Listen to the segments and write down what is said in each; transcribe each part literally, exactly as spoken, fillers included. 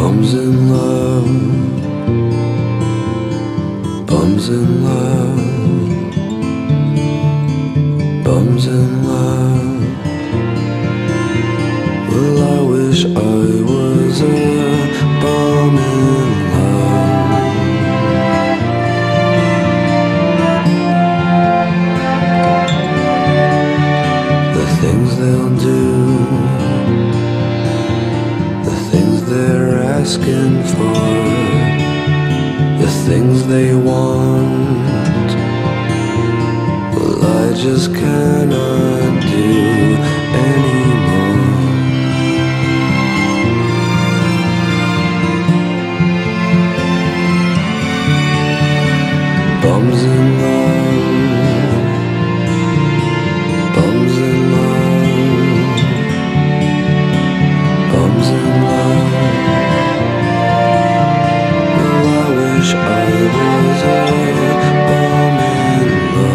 Bums in love, bums in love, bums in love. Well, I wish I was a bum in love. The things they'll do, the things they're asking for, the things they want, well, I just cannot do anymore. Bums in love, bums in love, bums in love. Well, I wish I was a bum in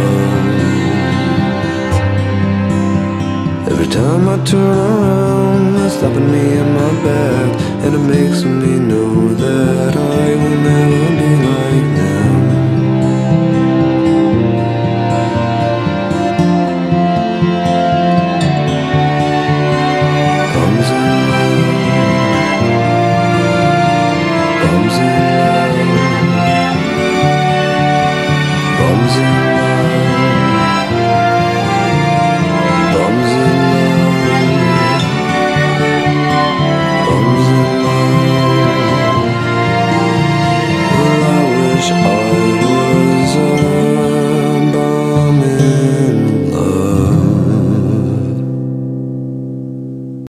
love. Every time I turn around, they're stopping me in my back, and it makes me know that I will never be like them. Bums in love, bums in love.